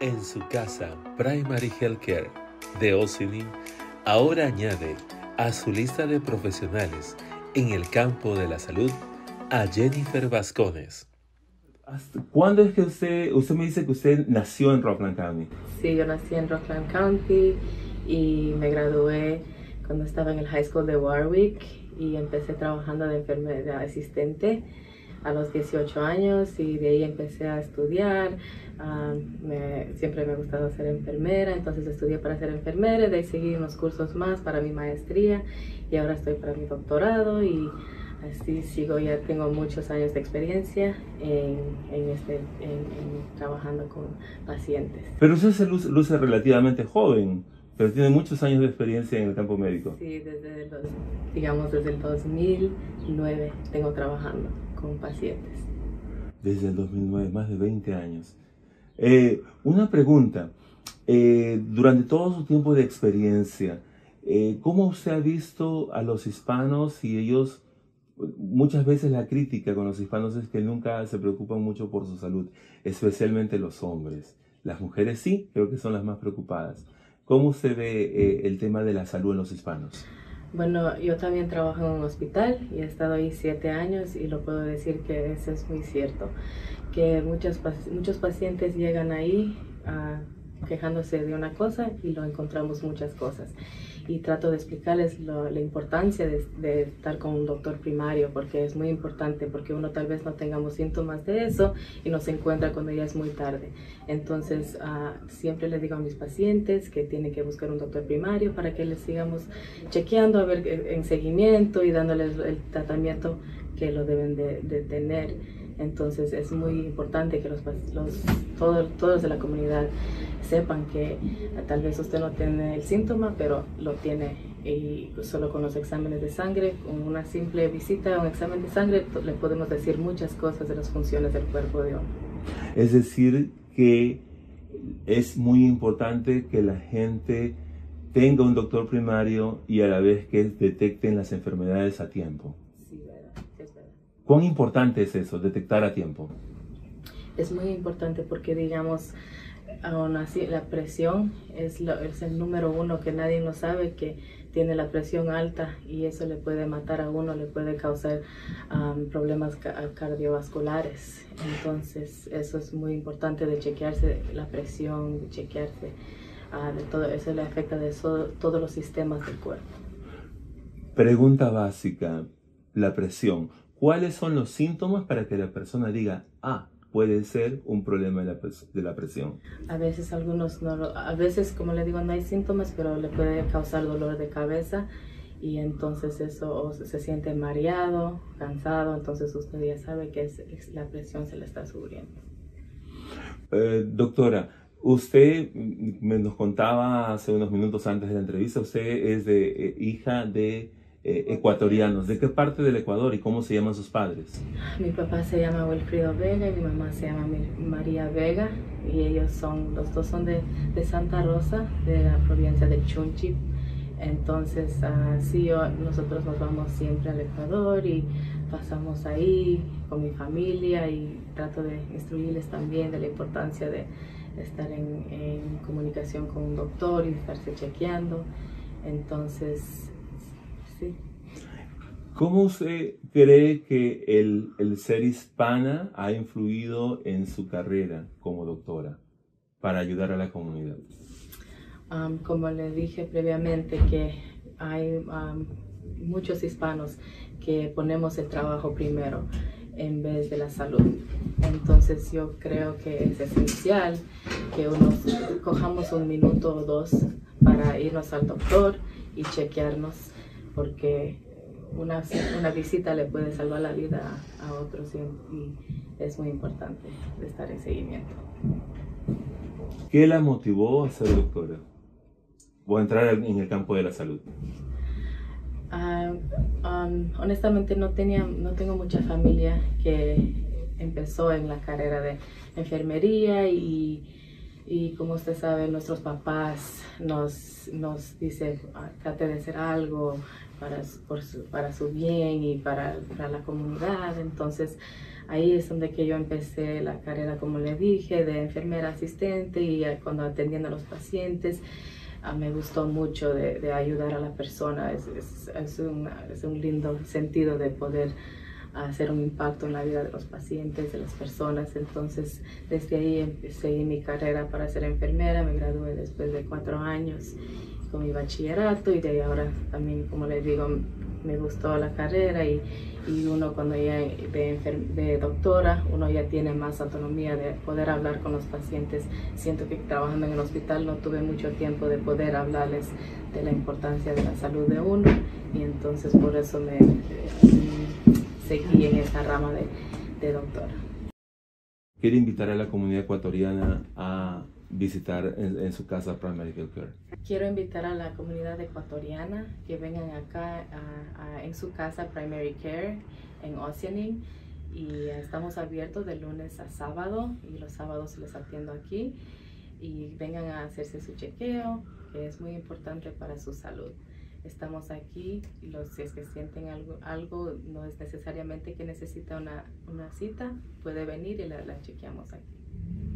En su casa, Primary Healthcare de Ossining ahora añade a su lista de profesionales en el campo de la salud a Jennifer Vascones. ¿Cuándo es que usted me dice que usted nació en Rockland County? Sí, yo nací en Rockland County y me gradué cuando estaba en el High School de Warwick y empecé trabajando de enfermera asistente a los 18 años y de ahí empecé a estudiar. Siempre me ha gustado ser enfermera, entonces estudié para ser enfermera, de ahí seguí unos cursos más para mi maestría y ahora estoy para mi doctorado y así sigo. Ya tengo muchos años de experiencia en trabajando con pacientes. Pero usted se luce relativamente joven, pero tiene muchos años de experiencia en el campo médico. Sí, desde el 2009 tengo trabajando con pacientes. Desde el 2009, más de 20 años. Una pregunta, durante todo su tiempo de experiencia, ¿cómo usted ha visto a los hispanos y ellos? Muchas veces la crítica con los hispanos es que nunca se preocupan mucho por su salud, especialmente los hombres. Las mujeres sí, creo que son las más preocupadas. ¿Cómo usted ve el tema de la salud en los hispanos? Bueno, yo también trabajo en un hospital y he estado ahí 7 años y lo puedo decir que eso es muy cierto, que muchos pacientes llegan ahí quejándose de una cosa y lo encontramos muchas cosas. Y trato de explicarles la importancia de estar con un doctor primario, porque es muy importante, porque uno tal vez no tengamos síntomas de eso y nos encuentra cuando ya es muy tarde. Entonces, siempre les digo a mis pacientes que tienen que buscar un doctor primario para que les sigamos chequeando, a ver en seguimiento y dándoles el tratamiento que lo deben de tener. Entonces es muy importante que todos de la comunidad sepan que tal vez usted no tiene el síntoma, pero lo tiene, y solo con los exámenes de sangre, con una simple visita a un examen de sangre, le podemos decir muchas cosas de las funciones del cuerpo de uno. Es decir, que es muy importante que la gente tenga un doctor primario y a la vez que detecten las enfermedades a tiempo. Sí, es verdad. ¿Cuán importante es eso, detectar a tiempo? Es muy importante porque, digamos, aún así la presión es el número uno, que nadie no sabe que tiene la presión alta y eso le puede matar a uno, le puede causar problemas cardiovasculares. Entonces eso es muy importante, de chequearse la presión, de chequearse de todo eso, le afecta de todos los sistemas del cuerpo. Pregunta básica, la presión. ¿Cuáles son los síntomas para que la persona diga, puede ser un problema de la presión? A veces a veces, como le digo, no hay síntomas, pero le puede causar dolor de cabeza y entonces eso se siente mareado, cansado, entonces usted ya sabe que la presión se le está subiendo. Doctora, usted nos contaba hace unos minutos antes de la entrevista, usted es hija de ecuatorianos. ¿De qué parte del Ecuador y cómo se llaman sus padres? Mi papá se llama Wilfrido Vega y mi mamá se llama María Vega y los dos son de Santa Rosa, de la provincia de Chunchi. Entonces, nosotros nos vamos siempre al Ecuador y pasamos ahí con mi familia y trato de instruirles también de la importancia de estar en comunicación con un doctor y estarse chequeando. Entonces, sí. ¿Cómo usted cree que el ser hispana ha influido en su carrera como doctora para ayudar a la comunidad? Como le dije previamente, que hay muchos hispanos que ponemos el trabajo primero en vez de la salud. Entonces yo creo que es esencial que cojamos un minuto o dos para irnos al doctor y chequearnos, porque una visita le puede salvar la vida a otros y es muy importante estar en seguimiento. ¿Qué la motivó a ser doctora o a entrar en el campo de la salud? Honestamente no tengo mucha familia que empezó en la carrera de enfermería y como usted sabe, nuestros papás nos dicen trate de hacer algo, para su bien y para la comunidad. Entonces ahí es donde que yo empecé la carrera, como le dije, de enfermera asistente, y cuando atendiendo a los pacientes me gustó mucho de ayudar a la persona. Es un lindo sentido de poder hacer un impacto en la vida de los pacientes, de las personas. Entonces desde ahí seguí mi carrera para ser enfermera. Me gradué después de 4 años con mi bachillerato, y de ahí ahora también, como les digo, me gustó la carrera, y uno cuando ya de doctora, uno ya tiene más autonomía de poder hablar con los pacientes. Siento que trabajando en el hospital no tuve mucho tiempo de poder hablarles de la importancia de la salud de uno, y entonces por eso seguí en esa rama de doctora. ¿Quiere invitar a la comunidad ecuatoriana a visitar en su casa Primary Health Care? Quiero invitar a la comunidad ecuatoriana que vengan acá en su casa Primary Care en Ossining, y estamos abiertos de lunes a sábado, y los sábados les atiendo aquí, y vengan a hacerse su chequeo, que es muy importante para su salud. Estamos aquí, si es que sienten algo, no es necesariamente que necesita una cita, puede venir y la chequeamos aquí.